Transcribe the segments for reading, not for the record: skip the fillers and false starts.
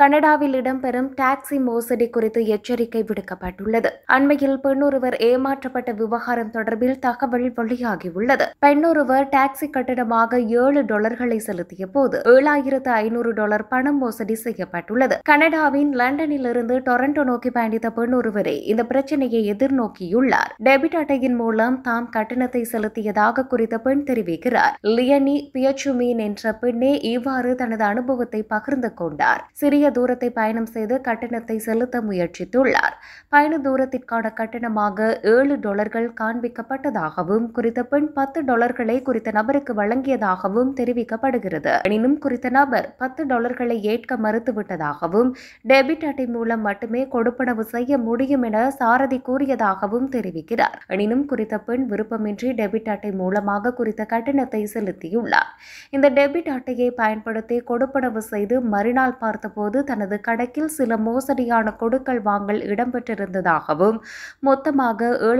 கனடாவில் இடம்பெறும் டாக்ஸி மோசடி குறித்து எச்சரிக்கை விடுக்கப்பட்டுள்ளது. அண்மையில் பெண்ணொருவர் ஏமாற்றப்பட்ட விவகாரம் தொடர்பில் தகவல் வெளியாகியுள்ளது. பெண்ணொருவர் டாக்ஸி கட்டணமாக $7 செலுத்திய போது $7,500 பணம் மோசடி செய்யப்பட்டுள்ளது. கனடாவின் லண்டனில் இருந்து டொரண்டோ நோக்கி பயணித்த பெண்ணொருவரே இந்த பிரச்சினையை எதிர்நோக்கியுள்ளார். டெபிட் அட்டையின் மூலம் தாம் கட்டணத்தை செலுத்தியதாக குறித்த பெண் தெரிவிக்கிறார். லியனி பியச்சுமீன் என்ற பெண்ணே இவ்வாறு தனது அனுபவத்தை பகிர்ந்து கொண்டார். சிறிய தூரத்தை பயணம் செய்து கட்டணத்தை செலுத்த முயற்சித்துள்ளார். பயண தூரத்திற்கான கட்டணமாக $7 காண்பிக்கப்பட்டதாகவும் குறித்த பெண் $10 குறித்த நபருக்கு வழங்கியதாகவும் தெரிவிக்கப்படுகிறது. எனினும் குறித்த நபர் $10 ஏற்க மறுத்துவிட்டதாகவும் டெபிட் அட்டை மூலம் மட்டுமே கொடுப்பனவு செய்ய முடியும் என சாரதி கூறியதாகவும் தெரிவிக்கிறார். எனினும் குறித்த பெண் விருப்பமின்றி டெபிட் அட்டை மூலமாக குறித்த கட்டணத்தை செலுத்தியுள்ளார். இந்த டெபிட் அட்டையை பயன்படுத்தி கொடுப்பனவு செய்து மறுநாள் பார்த்தபோது தனது கணக்கில் சில மோசடியான கொடுக்கல் வாங்கல் இடம்பெற்றிருந்ததாகவும் மொத்தமாக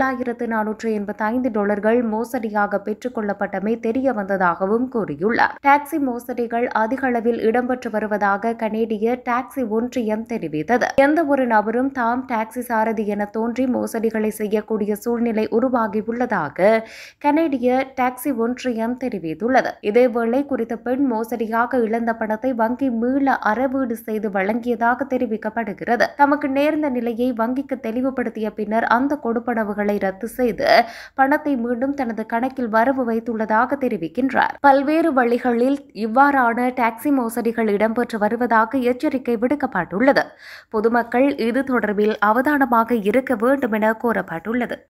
$7,485 மோசடியாக பெற்றுக் கொள்ளப்பட்டமை தெரிய வந்ததாகவும் கூறியுள்ளார். டாக்ஸி மோசடிகள் அதிக அளவில் இடம்பெற்று வருவதாக கனேடிய டாக்ஸி ஒன்றியம் தெரிவித்தது. எந்த ஒரு நபரும் தாம் டாக்ஸி சாரதி என தோன்றி மோசடிகளை செய்யக்கூடிய சூழ்நிலை உருவாகியுள்ளதாக கனேடிய டாக்ஸி ஒன்றியம் தெரிவித்துள்ளது. இதேவேளை குறித்த பெண் மோசடியாக இழந்த பணத்தை வங்கி மீள அறவீடு செய்து வழங்கியதாக தெரிவிக்கப்படுகிறது. தமக்கு நேர்ந்த நிலையை வங்கிக்கு தெளிவுபடுத்திய பின்னர் அந்த கொடுப்பனவுகளை ரத்து செய்து பணத்தை மீண்டும் தனது கணக்கில் வரவு வைத்துள்ளதாக தெரிவிக்கின்றார். பல்வேறு வழிகளில் இவ்வாறான டாக்ஸி மோசடிகள் இடம்பெற்று வருவதாக எச்சரிக்கை விடுக்கப்பட்டுள்ளது. பொதுமக்கள் இது தொடர்பில் அவதானமாக இருக்க வேண்டும் என கோரப்பட்டுள்ளது.